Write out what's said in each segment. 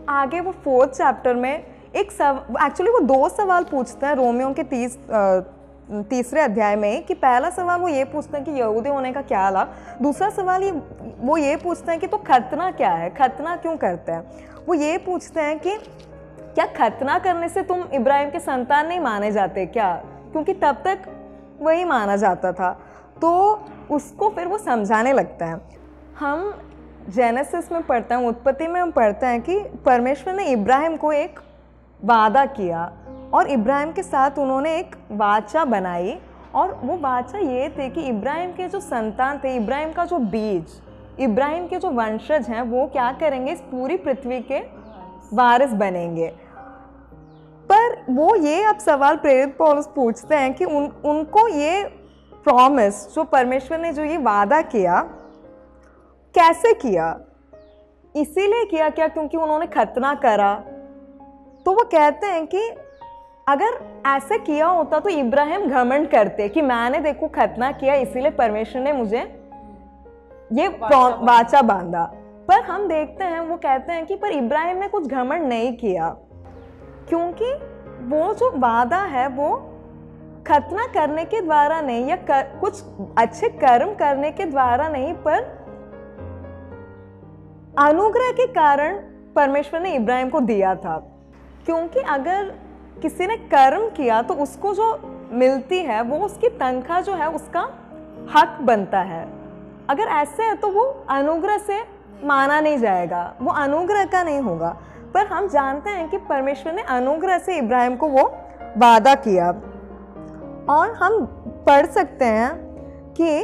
आगे वो 4th chapter में एक्चुअली वो 2 सवाल पूछते हैं रोमियो के 30 अध्याय में। कि पहला सवाल वो ये पूछते हैं कि यहूदी होने का क्या लाभ, दूसरा सवाल वो ये पूछते हैं कि तो खतना क्या है, खतना क्यों करते हैं। वो ये पूछते हैं कि क्या खतना करने से तुम इब्राहिम के संतान नहीं माने जाते क्या, क्योंकि तब तक वही माना जाता था। तो उसको फिर वो समझाने लगता है। हम जेनेसिस में पढ़ते हैं, उत्पत्ति में हम पढ़ते हैं कि परमेश्वर ने इब्राहिम को एक वादा किया और इब्राहिम के साथ उन्होंने एक वाचा बनाई, और वो वाचा ये थे कि इब्राहिम के जो संतान थे, इब्राहिम का जो बीज, इब्राहिम के जो वंशज हैं, वो क्या करेंगे, इस पूरी पृथ्वी के वारिस बनेंगे। पर वो ये अब सवाल प्रेरित पौलुस पूछते हैं कि उनको ये प्रॉमिस, जो परमेश्वर ने जो ये वादा किया, कैसे किया, इसीलिए किया क्या क्योंकि उन्होंने खतना करा। तो वो कहते हैं कि अगर ऐसे किया होता तो इब्राहिम घमंड करते कि मैंने देखो खतना किया इसीलिए परमेश्वर ने मुझे ये वाचा बांधा। पर हम देखते हैं वो कहते हैं कि पर इब्राहिम ने कुछ घमंड नहीं किया, क्योंकि वो जो वादा है वो खतना करने के द्वारा नहीं या कुछ अच्छे कर्म करने के द्वारा नहीं, पर अनुग्रह के कारण परमेश्वर ने इब्राहिम को दिया था। क्योंकि अगर किसी ने कर्म किया तो उसको जो मिलती है वो उसकी तनख्वाह जो है उसका हक बनता है। अगर ऐसे है तो वो अनुग्रह से माना नहीं जाएगा, वो अनुग्रह का नहीं होगा। पर हम जानते हैं कि परमेश्वर ने अनुग्रह से इब्राहिम को वो वादा किया। और हम पढ़ सकते हैं कि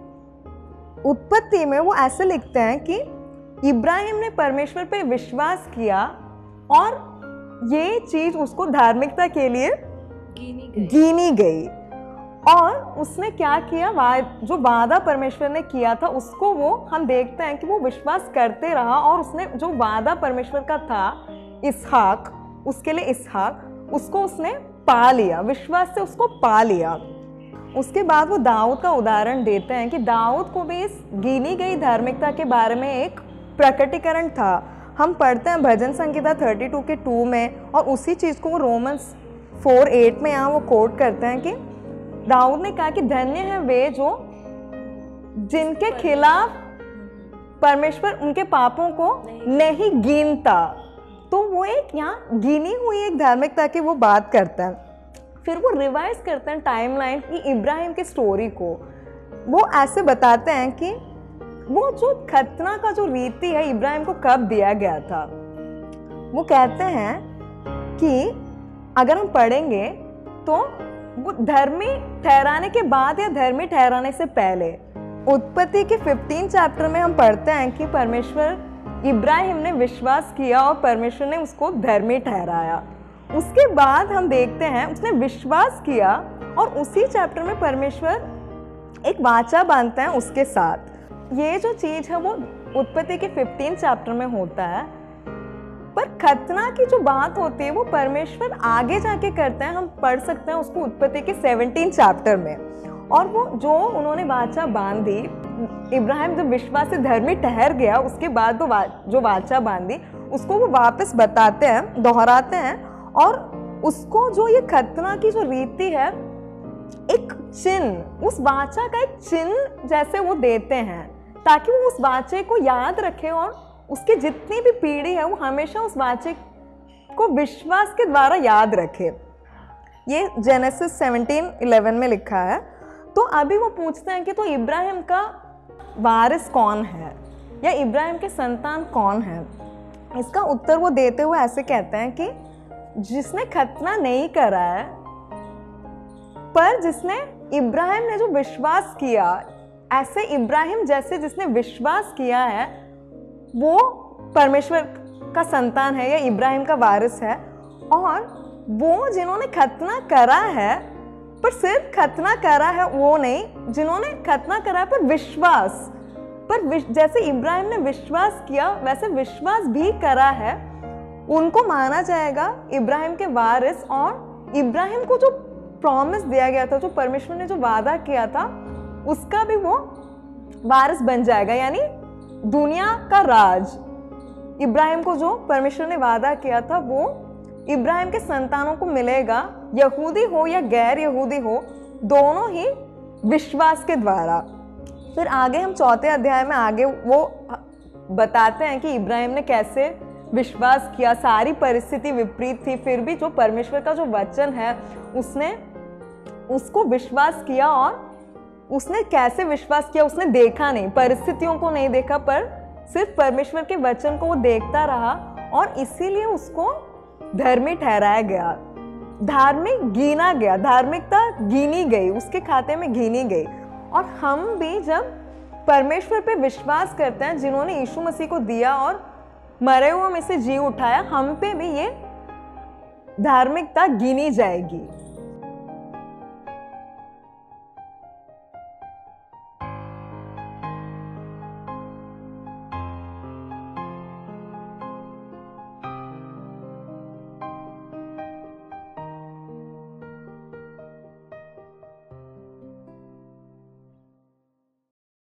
उत्पत्ति में वो ऐसे लिखते हैं कि इब्राहिम ने परमेश्वर पे विश्वास किया और ये चीज उसको धार्मिकता के लिए गिनी गई। और उसने क्या किया, जो वादा परमेश्वर ने किया था उसको वो हम देखते हैं कि वो विश्वास करते रहा, और उसने जो वादा परमेश्वर का था इसहाक, उसके लिए इसहाक, उसको उसने पा लिया, विश्वास से उसको पा लिया। उसके बाद वो दाऊद का उदाहरण देते हैं कि दाऊद को भी इस गिनी गई धार्मिकता के बारे में एक प्रकटीकरण था। हम पढ़ते हैं भजन संहिता 32 के 2 में, और उसी चीज़ को वो रोमन्स 4:8 में यहाँ वो कोट करते हैं कि दाऊद ने कहा कि धन्य है वे जो जिनके खिलाफ परमेश्वर उनके पापों को नहीं गिनता। तो वो एक यहाँ गिनी हुई एक धार्मिकता की वो बात करता है। फिर वो रिवाइज करते हैं टाइमलाइन की इब्राहिम की स्टोरी को। वो ऐसे बताते हैं कि वो जो खतना का जो रीति है इब्राहिम को कब दिया गया था। वो कहते हैं कि अगर हम पढ़ेंगे तो वो धर्मी ठहराने के बाद या धर्मी ठहराने से पहले, उत्पत्ति के 15 चैप्टर में हम पढ़ते हैं कि परमेश्वर इब्राहिम ने विश्वास किया और परमेश्वर ने उसको धर्मी ठहराया। उसके बाद हम देखते हैं उसने विश्वास किया और उसी चैप्टर में परमेश्वर एक वाचा बांधते हैं उसके साथ। ये जो चीज है वो उत्पत्ति के 15 चैप्टर में होता है। पर खतना की जो बात होती है वो परमेश्वर आगे जाके करते हैं। हम पढ़ सकते हैं उसको उत्पत्ति के 17 चैप्टर में। और वो जो उन्होंने वाचा बांधी, इब्राहिम जब विश्वास से धर्मी ठहर गया उसके बाद जो वाचा बांधी उसको वो वापस बताते हैं, दोहराते हैं। और उसको जो ये खतना की जो रीति है, एक चिन्ह, उस वाचा का एक चिन्ह जैसे वो देते हैं ताकि वो उस वाचे को याद रखे और उसकी जितनी भी पीढ़ी है वो हमेशा उस वाचे को विश्वास के द्वारा याद रखे। ये जेनेसिस 17:11 में लिखा है। तो अभी वो पूछते हैं कि तो इब्राहिम का वारिस कौन है या इब्राहिम के संतान कौन है। इसका उत्तर वो देते हुए ऐसे कहते हैं कि जिसने खतना नहीं करा है, पर जिसने इब्राहिम ने जो विश्वास किया, ऐसे इब्राहिम जैसे जिसने विश्वास किया है वो परमेश्वर का संतान है या इब्राहिम का वारिस है। और वो जिन्होंने खतना करा है, पर सिर्फ खतना करा है वो नहीं, जिन्होंने खतना करा है पर विश्वास, जैसे इब्राहिम ने विश्वास किया वैसे विश्वास भी करा है, उनको माना जाएगा इब्राहिम के वारिस। और इब्राहिम को जो प्रॉमिस दिया गया था, जो परमेश्वर ने जो वादा किया था, उसका भी वो वारिस बन जाएगा, यानी दुनिया का राज इब्राहिम को जो परमेश्वर ने वादा किया था वो इब्राहिम के संतानों को मिलेगा, यहूदी हो या गैर यहूदी हो, दोनों ही विश्वास के द्वारा। फिर आगे हम 4 अध्याय में आगे वो बताते हैं कि इब्राहिम ने कैसे विश्वास किया। सारी परिस्थिति विपरीत थी, फिर भी जो परमेश्वर का जो वचन है उसने उसको विश्वास किया। और उसने कैसे विश्वास किया, उसने देखा नहीं, परिस्थितियों को नहीं देखा, पर सिर्फ परमेश्वर के वचन को वो देखता रहा और इसीलिए उसको धर्मी ठहराया गया, धार्मिक गिना गया, धार्मिकता गिनी गई, उसके खाते में गिनी गई। और हम भी जब परमेश्वर पे विश्वास करते हैं, जिन्होंने यीशु मसीह को दिया और मरे हुए में से जी उठाया, हम पे भी ये धार्मिकता गिनी जाएगी।